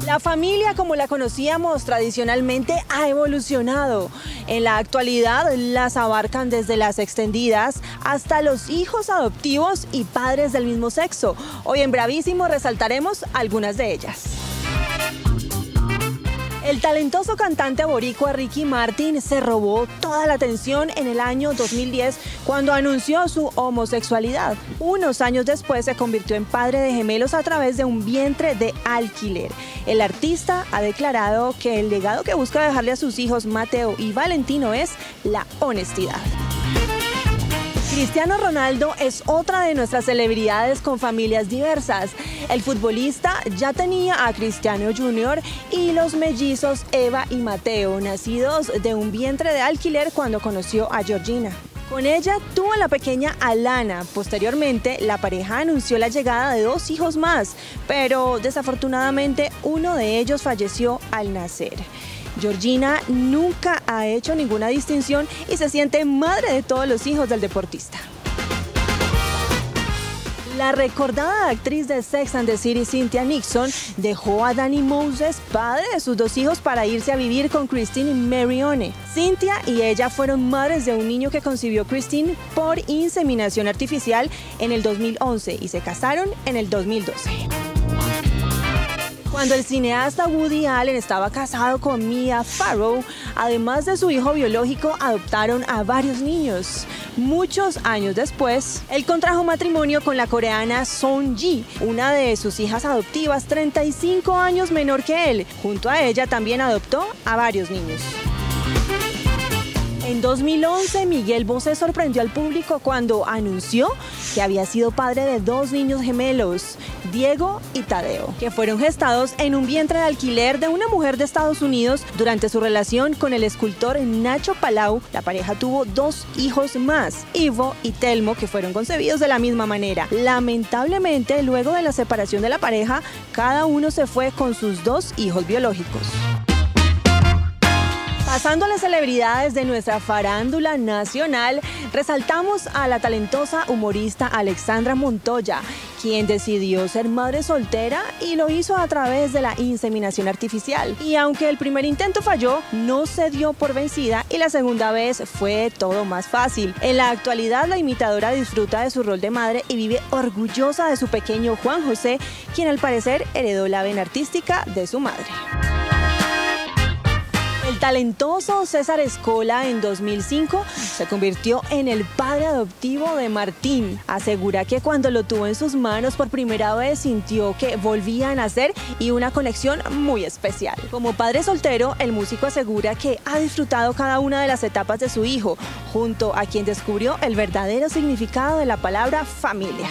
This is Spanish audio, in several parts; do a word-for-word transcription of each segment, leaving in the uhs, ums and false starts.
La familia, como la conocíamos tradicionalmente, ha evolucionado. En la actualidad las abarcan desde las extendidas hasta los hijos adoptivos y padres del mismo sexo. Hoy en Bravísimo resaltaremos algunas de ellas. El talentoso cantante boricua Ricky Martin se robó toda la atención en el año dos mil diez cuando anunció su homosexualidad. Unos años después se convirtió en padre de gemelos a través de un vientre de alquiler. El artista ha declarado que el legado que busca dejarle a sus hijos Mateo y Valentino es la honestidad. Cristiano Ronaldo es otra de nuestras celebridades con familias diversas. El futbolista ya tenía a Cristiano junior y los mellizos Eva y Mateo, nacidos de un vientre de alquiler cuando conoció a Georgina. Con ella tuvo a la pequeña Alana. Posteriormente, la pareja anunció la llegada de dos hijos más, pero desafortunadamente uno de ellos falleció al nacer. Georgina nunca ha hecho ninguna distinción y se siente madre de todos los hijos del deportista. La recordada actriz de Sex and the City, Cynthia Nixon, dejó a Danny Moses, padre de sus dos hijos, para irse a vivir con Christine Marione. Cynthia y ella fueron madres de un niño que concibió Christine por inseminación artificial en el dos mil once y se casaron en el dos mil doce. Cuando el cineasta Woody Allen estaba casado con Mia Farrow, además de su hijo biológico, adoptaron a varios niños. Muchos años después, él contrajo matrimonio con la coreana Song Ji, una de sus hijas adoptivas, treinta y cinco años menor que él. Junto a ella también adoptó a varios niños. En dos mil once, Miguel Bosé sorprendió al público cuando anunció que había sido padre de dos niños gemelos, Diego y Tadeo, que fueron gestados en un vientre de alquiler de una mujer de Estados Unidos. Durante su relación con el escultor Nacho Palau, la pareja tuvo dos hijos más, Ivo y Telmo, que fueron concebidos de la misma manera. Lamentablemente, luego de la separación de la pareja, cada uno se fue con sus dos hijos biológicos. Pasando a las celebridades de nuestra farándula nacional, resaltamos a la talentosa humorista Alexandra Montoya, quien decidió ser madre soltera y lo hizo a través de la inseminación artificial. Y aunque el primer intento falló, no se dio por vencida y la segunda vez fue todo más fácil. En la actualidad, la imitadora disfruta de su rol de madre y vive orgullosa de su pequeño Juan José, quien al parecer heredó la vena artística de su madre. El talentoso César Escola en dos mil cinco se convirtió en el padre adoptivo de Martín. Asegura que cuando lo tuvo en sus manos por primera vez sintió que volvía a nacer y una conexión muy especial. Como padre soltero, el músico asegura que ha disfrutado cada una de las etapas de su hijo, junto a quien descubrió el verdadero significado de la palabra familia.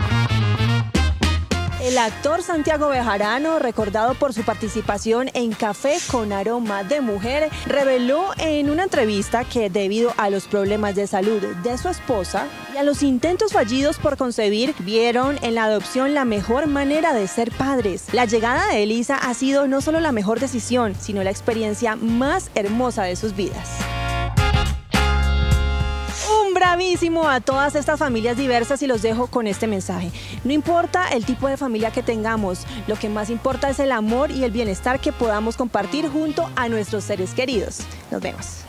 El actor Santiago Bejarano, recordado por su participación en Café con Aroma de Mujer, reveló en una entrevista que debido a los problemas de salud de su esposa y a los intentos fallidos por concebir, vieron en la adopción la mejor manera de ser padres. La llegada de Elisa ha sido no solo la mejor decisión, sino la experiencia más hermosa de sus vidas. Bravísimo a todas estas familias diversas y los dejo con este mensaje. No importa el tipo de familia que tengamos, lo que más importa es el amor y el bienestar que podamos compartir junto a nuestros seres queridos. Nos vemos.